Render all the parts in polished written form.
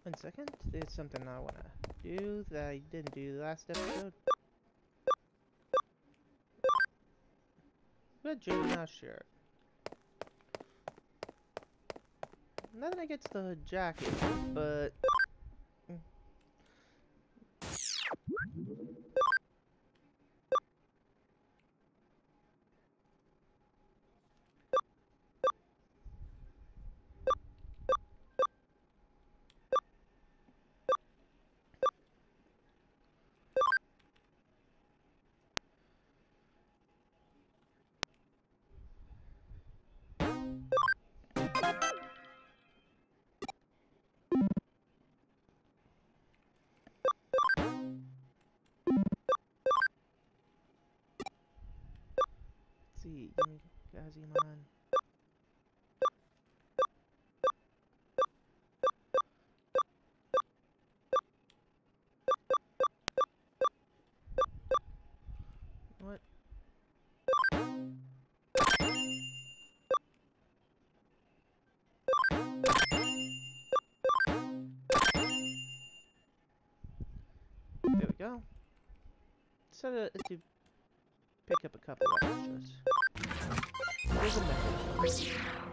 1 second. There's something I want to do that I didn't do last episode. Good Juvenile shirt. Nothing against the jacket, but let's see, Gazimon. What? There we go. So to pick up a couple extras. There's a message.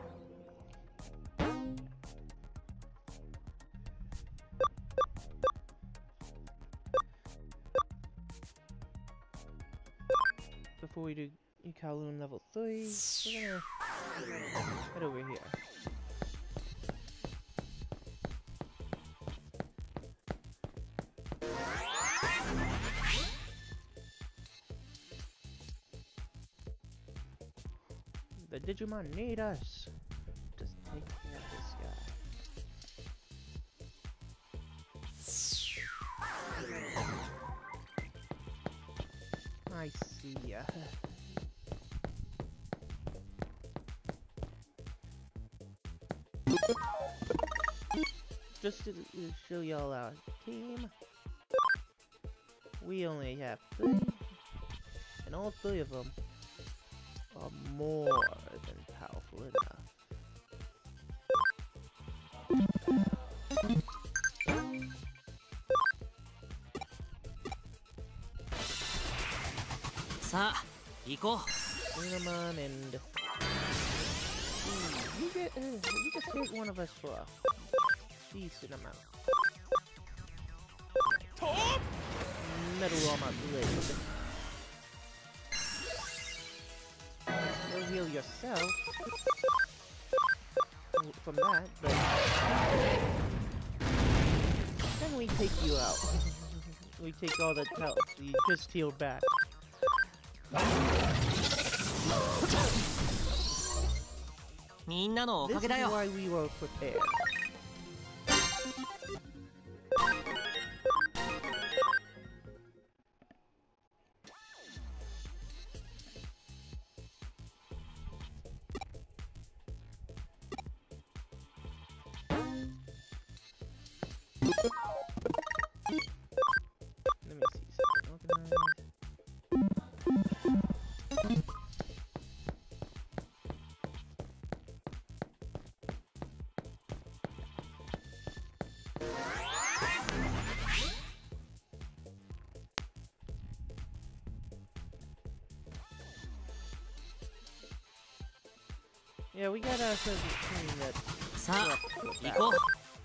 Before we do Kowloon level 3, we're gonna head over here. The Digimon need us. Just take care of this guy. I see ya. Just to show y'all our team, we only have 3, and all 3 of them are more than powerful enough. Cinnamon and you just hit one of us for a decent amount. Metal Armor Blade. You'll heal yourself from that, but then we take you out. We take all the health you just healed back. This is why we were prepared. Let me see something. Organize. Yeah, we got ourselves a team that's up.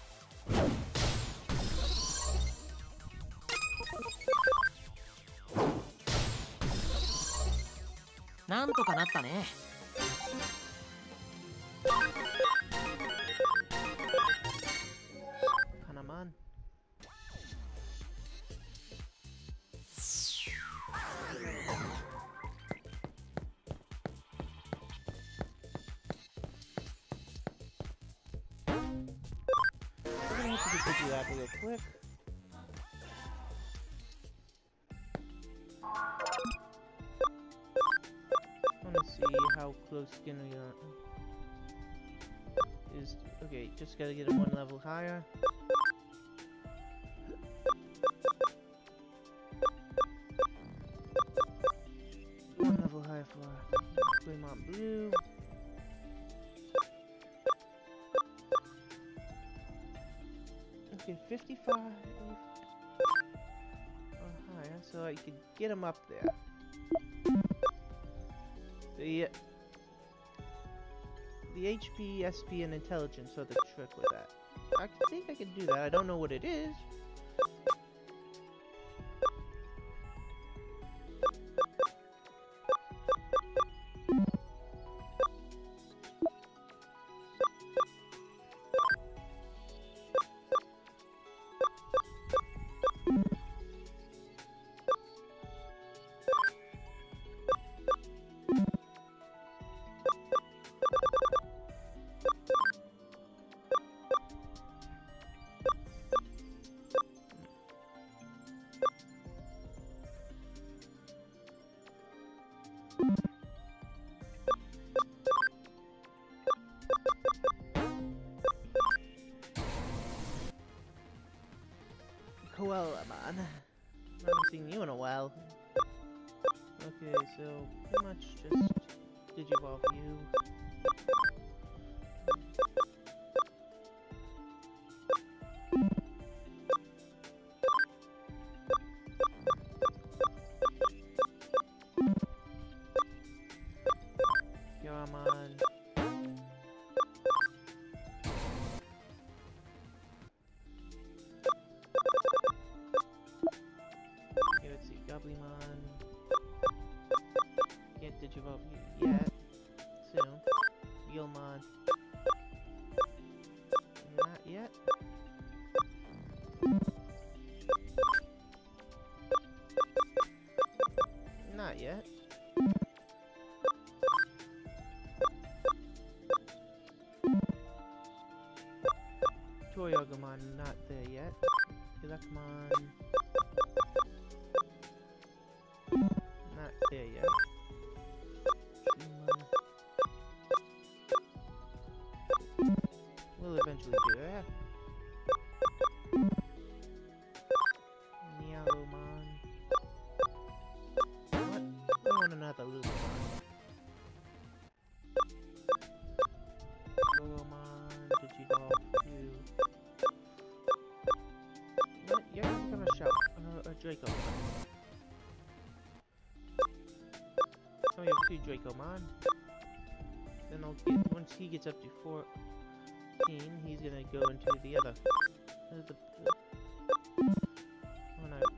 Hanaman. We're gonna have to just do that real quick. I wanna see how close Skinner is. Okay, just gotta get him 1 level higher. One level higher for Greymon Blue. Okay, 55. Or higher, so I could get him up there. The HP, SP, and intelligence are the trick with that. I think I can do that. I don't know what it is. Koala man. I haven't seen you in a while. Okay, so pretty much just digivolve you. Yaramon. Okay, let's see, Goblimon. Can't digivolve you yet. Soon. Gilmon. Not yet. Not yet. Toyogumon, not there yet. Elecmon. Not there yet. Shumon. We'll eventually do that. Meowmon. What? We want another Lupemon. Goromon, Digivolve you. What? You're gonna become a Dracomon. Oh, we have 2 Dracomon. Then I'll get, once he gets up to 14, he's gonna go into the other. Oh no.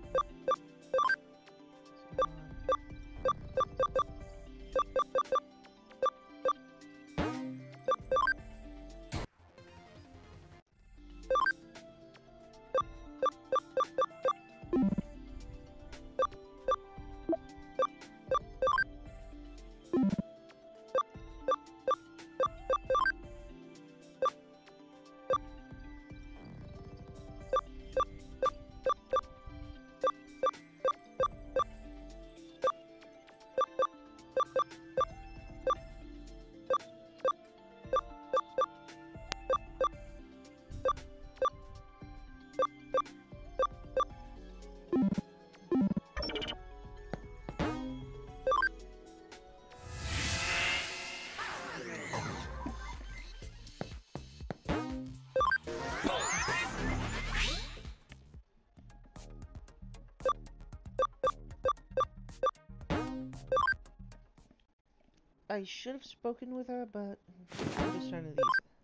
I should have spoken with her, but I'm just trying to these.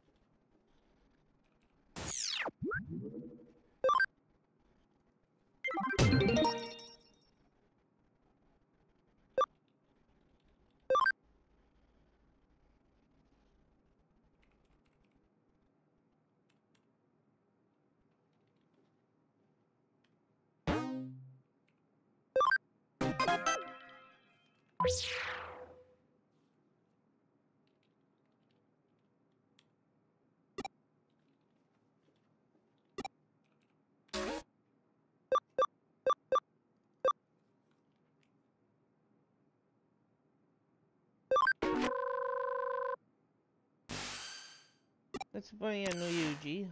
Let's buy a new Yuji.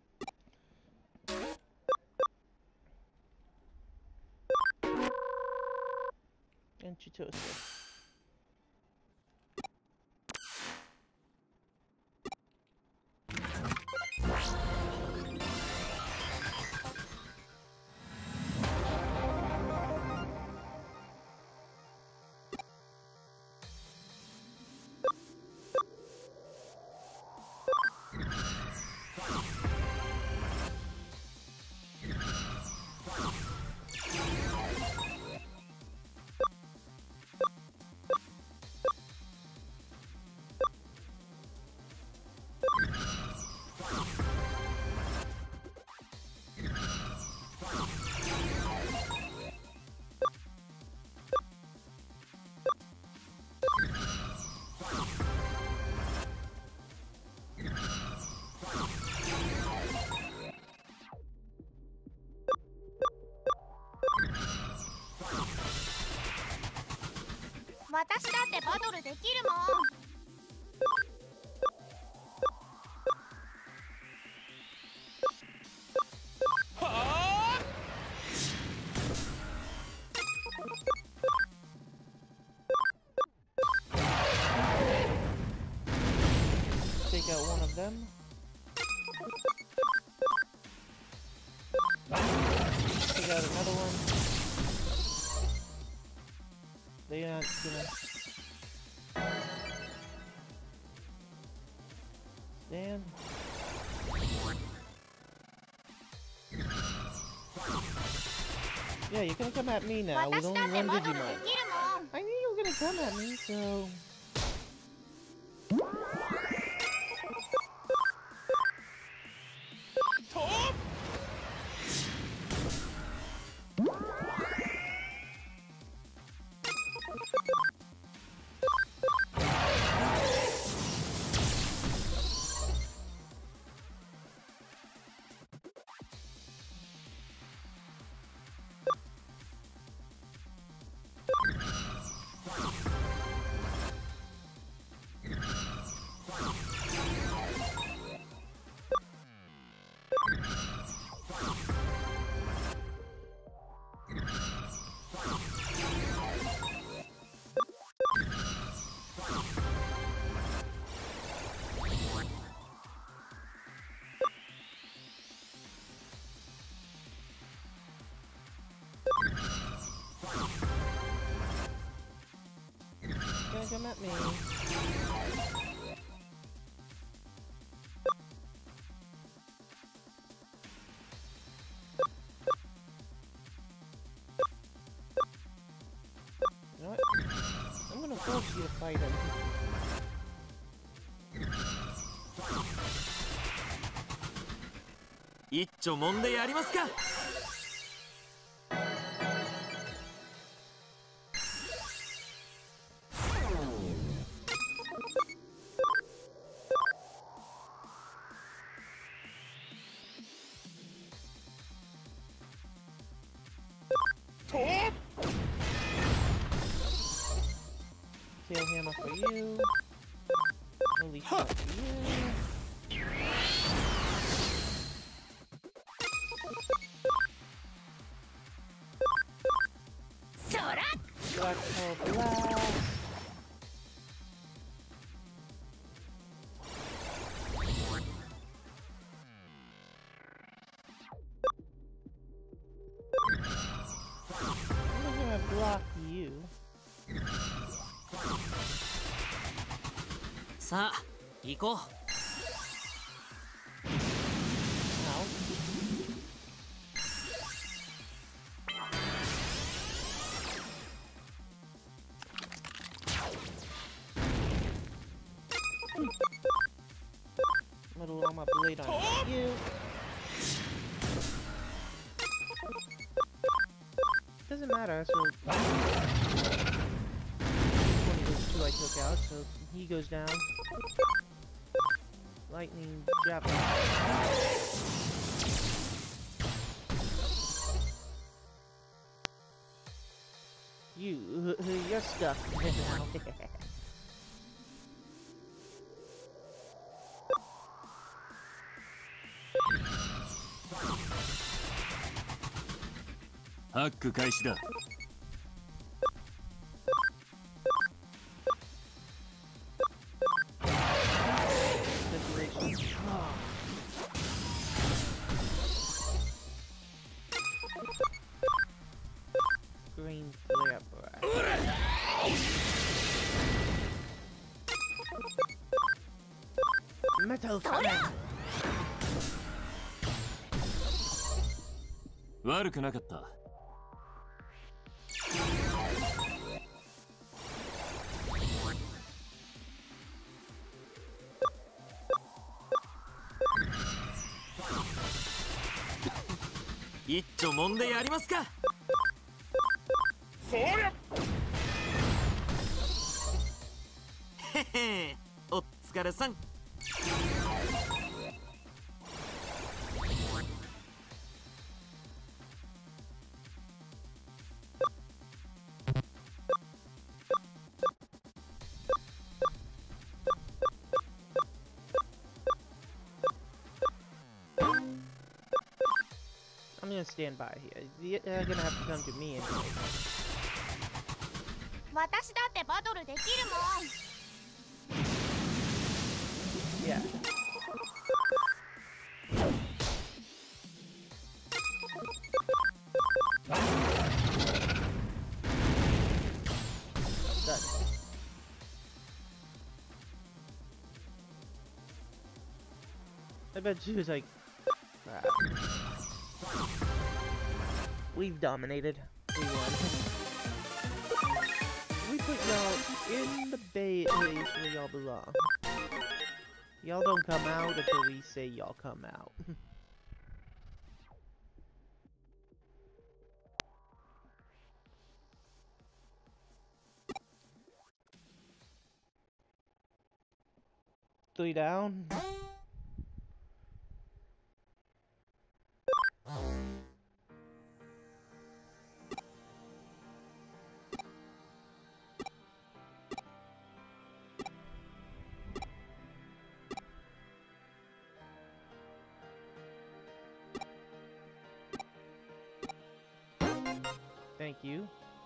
And Chitosa. 私だってバトルできるもん。 Take out one of them. Take out another one. They aren't gonna stand. Yeah, you're gonna come at me now with 私 only だって one バトルで Digimon. きるもん。 I knew you were gonna come at me, so... Gonna come at me. You know what? I'm gonna force you to fight him. 一丁もんでやりますか。 Tail hammer for you. Holy shot for you. Black for black. I'm gonna block you. さあ行こう。 Ow. I'm gonna roll my blade on you. Doesn't matter, so one of those two I took out, so he goes down. Lightning jab. You're stuck now. ハック開始だ。 Decoration. Oh. Green flare bright. Metal cannon. 悪くなかった。 一丁もんでやりますか。そりゃ。へへ、お疲れさん。 gonna stand by here. You're gonna have to come to me anyway. 私だってバトルできるもん。 Yeah. Done. I bet she was like, crap. We've dominated. We won. We put y'all in the base where y'all belong. Y'all don't come out until we say y'all come out. Three down. Thank you.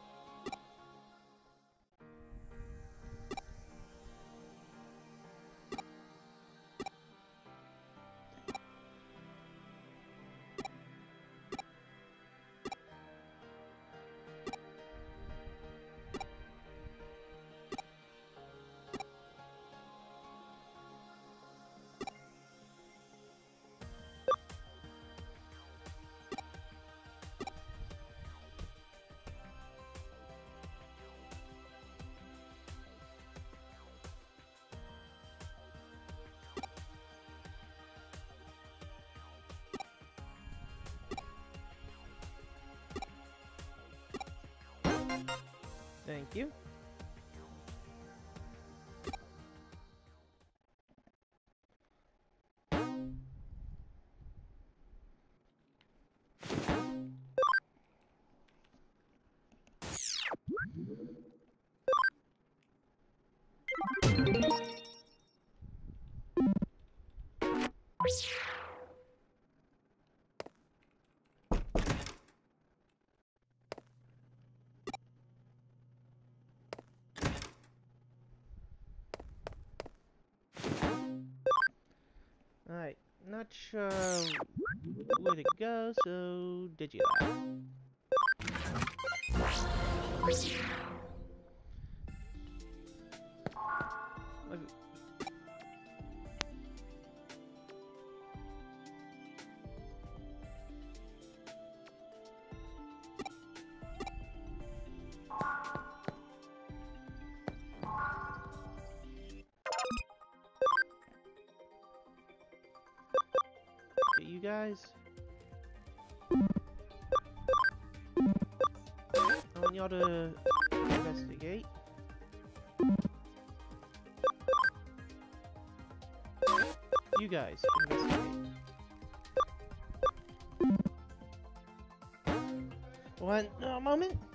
Thank you. Alright, not sure where to go, so did you that? You guys, I want y'all to investigate. You guys, investigate. One moment.